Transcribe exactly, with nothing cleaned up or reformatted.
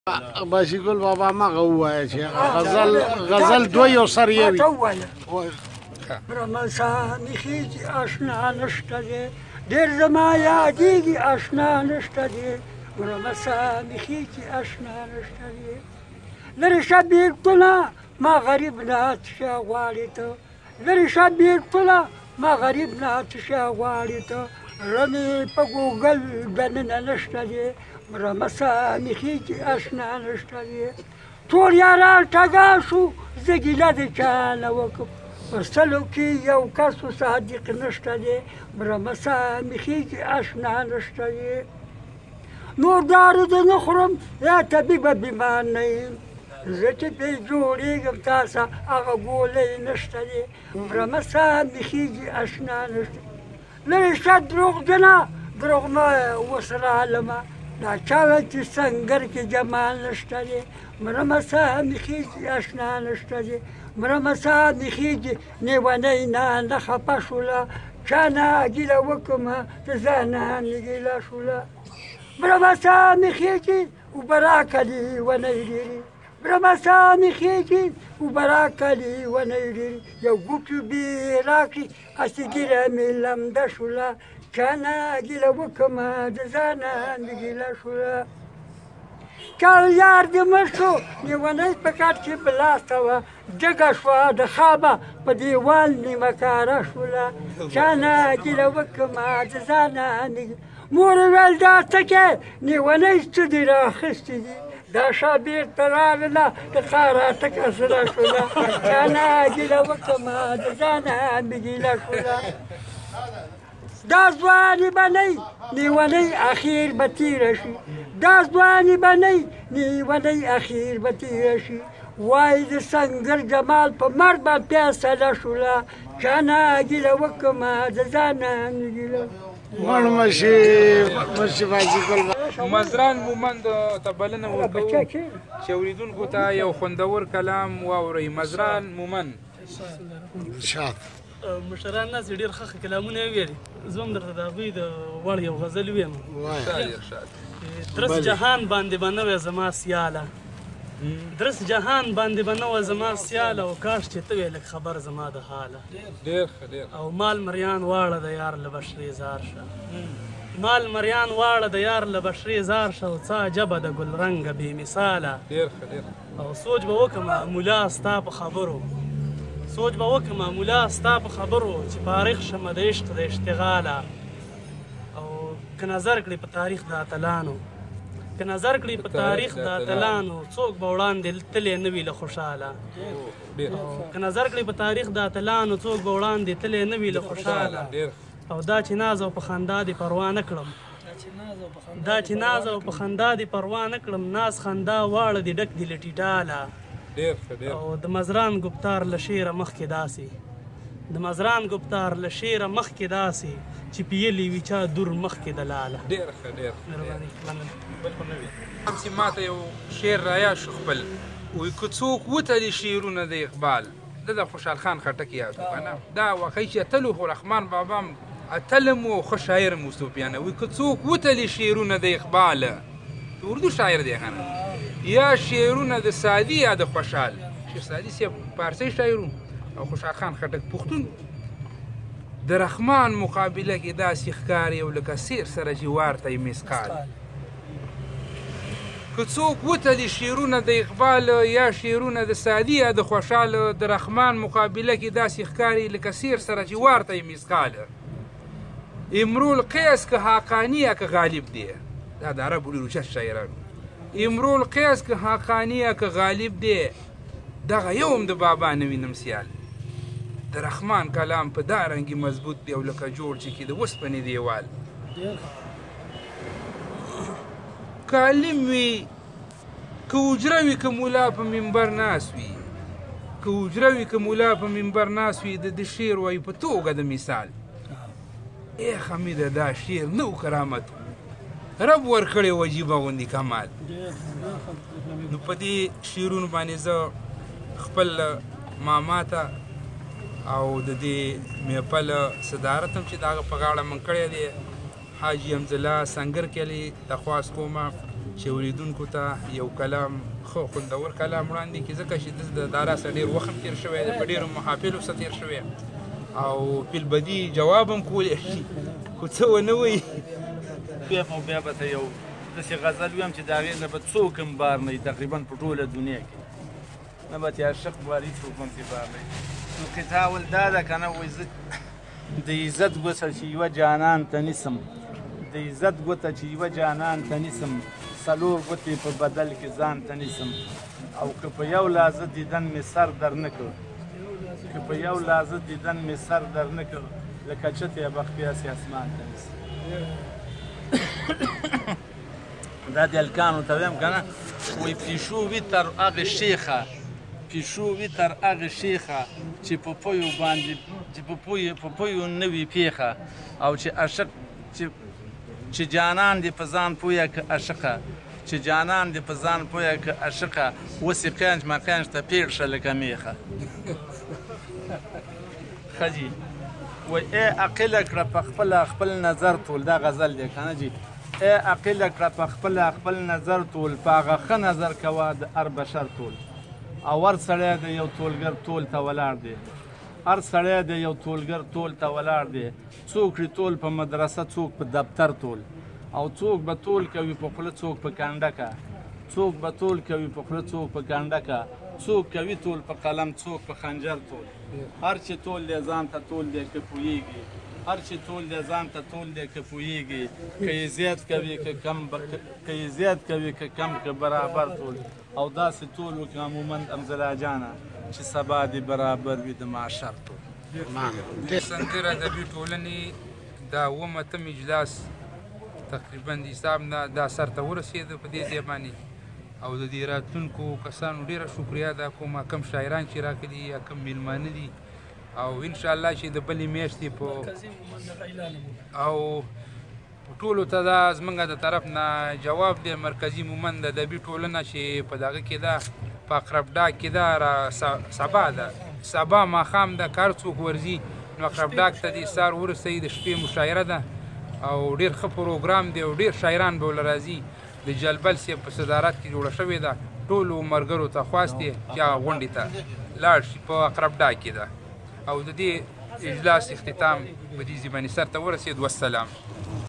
باشي ګل بابا مغه ووایه چې غزل غزل دوه یو سر یې وي. رمضان خیږي اشنا نشته دی، ډېر زما یادېږي اشنا نشته دی. رمضان خیږي اشنا نشته دی، لرې شه بېلتونه ما غریب نه څه شی غواړې ته، لرې شه بېلتونه ما غریب نه څه شی غواړې ته. زړه مې په ګوګل دننه نشته دی، رمضان خیږي اشنا نشته دی. ټول یاران ټګان شو زه ګیله د چا نه وکړم، په سلو کې یو کس صادق نشته دی، رمضان خیږي اشنا نشته دی. نور دارو دې نه خورم یا طبیبه بیمار نه یم، زه چې پرې جوړېږم تاسو هغه ګولۍ نشته دی، رمضان خیږي اشنا نشته. لرې شه دروغجنه دروغ نه ورسره عالمه، دا چا ویل چې سنګر کې جمال نشته دی، رمضان خیږي اشنا نشته دی. رمضان خیږي نیونۍ نه نه خفه شوله، چا نه ګیله وکړمه د ځانه نه ګیله شوله. رمضان خیږي اوبه راکړي ونې ډېرې، رمضان خیږي اوبه راکړي ونې ډېرې. یو ګوټ اوبه راکړي هسې ګیله مې لمده شوله، چا نه ګیله وکړمه د ځانه نه ګیله شوله. کال یار دې مړ شو لیونۍ په کټ کې بلاسته وه، جګه شوه د خوابه په دیوال نیمه کاره شوله، چا نه ګیله وکړمه د ځانه نه. مور یې ویل دا څه کې لیونۍ څه دې رااخیستې دي، دا شا بېرته راغله د ښاره ټکه سره شوله، چا نه ګیله وکړمه د ځانه نه ګیله شوله. دا ځواني به نه وي لیونۍ اخیر به تېره شي، دا ځواني به نه وي لیونۍ اخیر به تېره شي. وایي د سنګر جمال په مرګ به فیصله شوله، چا نه ګیله وکړمه د ځانه نه ګیله. مړ مشي مشي باشي ګل مزران مومند ته بلنه ورکوو چې اورېدونکو ته یو خوندور کلام واورئ. مزران مومند شاد مشران ناس ډېر ښه کلامونه یې ویلي، زه هم درته د هغوی د وړ یو غزل ویم. درس جهان باندې به نه وی زما سیاله، درس جهان باندې به نه وه زما سیاله، او کاش چې ته وې لږ خبر زما د حاله. او مال مریان واړه د یار له بشرې زار شه، مال مریان واړه د یار له بشرې زار شه، او څه عجبه د ګلرنګه بې مثاله. او سوچ به وکړمه ملا ستا په خبرو، سوچ به وکړمه ملا ستا په خبرو، چې فارغ شمه د عشق د اشتغاله. او که نظر کړې په تاریخ د اتلانو، که نظر کړې په تاریخ د اتلانو، څوک به وړاندې تللی نه وي له خوشحاله. که نظر کړې په تاریخ د اتلانو، څوک به وړاندې تللی نه وي له خوشحاله. او دا چې ناز او په خندا دې پروا نه کړم، دا چې ناز او په خندا دې پروا نه کړم، ناز خندا واړه دې ډک دي له ټیټاله. او د مزران ګفتار له شعره مخکې داسې، د مزران ګفتار له شعره مخکې داسې، چې پیلي وي چا دور مخکې د لاله. ډېر ښه ډېر همسې ماته یو شعر رایاد شو خپل، وایي که څوک وتلي شعرونه د اقبال. ده د خوشحال خان خټک یاد و که نه، دا واقعي چې اتلو خو رحمان بابا هم اتلم و ښه شاعر هم وصوفیانه. وایي که څوک وتلي شعرونه د اقبال، اردو شاعر دی که نه، یا شعرونه د سعدي یا د خوشحال. شیخ سعدي صاحب پارسي شاعر او خوشحال خان خټک پښتون. د رحمان مقابله کې داسې ښکاري او لکه سیر سره جوار ته یې مسقال. که څوک وتلي شعرونه د اقبال یا شعرونه د سعدي یا د خوشحال، د رحمان مقابله کې داسې ښکاري لکه سیر سره جوار ته یې مسقال. امرو القیس که حقاني یا که غالب دی، دا د عربو ډېر اوچت شاعرانو. امرو القیس که حقاني یا که غالب دی، دغه یو هم د بابا نه وینم سیال. د رحمان کلام په دا رنګې مضبوط دی او لکه جوړ چې کې د اوسپنې دیوال. که عالم وي که اوجره وي که ملا په منبر ناست وي، که اوجره وي که ملا په منبر ناست وي، د ده شعر وایي په توګه د مثال. ای حمیده دا شعر نه و کرامت، رب ورکړی و عجیبه غوندې کمال. نو په دې شعرونو باندې زه خپل ماما ته او د دې محفل صدارت هم چې د هغه په غاړه من کړی دی، حاجي حمزالله سنګر کلي درخواست کومه چې اوریدونکو ته یو کلام ښه خوندور کلام وړاندې کړي ځکه چې دلته د دارا سره ډېر وخت هم تېر شوی دی په ډېرو محافلو سره تېر شوی او فیلبدي جواب هم کولی شي خو څه ونه وایي بیا خو بیا به ته یو داسې غزل ویم چې د هغې نه به څوک هم بار نه وي تقریبا په ټوله دنیا کې نه به تې عاشق بار هېڅوک هم ترې بار نه وي نو قطعه اول دا ده که نه وایي زه د عزت ګوته چې یوه جانان ته نیسم د عزت ګوته چې یوه جانان ته نیسم څلور ګوتې په بدل کې ځان ته نیسم او که په یو لحظه دیدن مې سر در نه کړ که په یو لحظه دیدن مې سر در نه کړ لکه چتې بخت پیاسې اسمان ته نیسم دا د هلکانو ته ویم که نه وایي پیشو وي تر هغې شیخه پیشو وي تر هغې شیخه چې په پویو باندې چې په پویو نه وي پیښه او چې عاشق چې جانان دې په ځان پویه که عاشقه چې جانان دې په ځان پویه که عاشقه اوس یې قینج مقینج ته پېړ شه لکه میخه ښه جي وایي ای عقله کړه په خپله خپل نظر تول دا غزل دی که نه جي ای عقله کړه په خپله خپل نظر تول په هغه ښه نظر کوه د هر بشر تول او هر سړی د یو تولګر تول ته ولاړ دی هر سړی د یو تولګر تول ته ولاړ دی څوک یې تول په مدرسه څوک په دفتر تول او څوک به تول کوي په خوله څوک په کنډکه څوک به تول کوي په خوله څوک په کنډکه څوک کوي تول په قلم څوک په خنجر تول هر چې تول دی ځان ته تول دی که پوهېږي هر چې تول دی ځان ته تول دی که پوهېږي که یې زیات کوي که کم که یې زیات کوي که کم که برابر تول او داسې تول وکړه عموما امزلا جانه چې سبا دې برابر وي د معاشر تول د سندر ادبي ټولنې دا اووم اتم اجلاس تقریبا د حساب نه دا سر ته ورسېده په دې ځای باندې او د دې راتلونکو کسانو ډېره شکریه ادا کوم کم شاعران چې راغلي یا کم میلمانه دي او انشاءالله چې د بلې میاشتې په او ټولو ته دا زموږ د طرف نه جواب دی مرکزي مومند ادبي ټولنه چې په دغه کې ده په اقربډاک کې ده سبا ده سبا ماښام ده کار څوک ورځي نو اقربډاک ته دې سهار ورسوي د شپې مشاعره ده او ډېر ښه پروګرام دی او ډېر شاعران به ورله راځي د جلبل صاحب په صدارت کې جوړه شوې ده ټولو ملګرو ته خواست دی چې هغه غونډې ته لاړ شي په اقربډاک کې ده او د دې اجلاس اختتام په دې ځای باندې سر ته ورسېد والسلام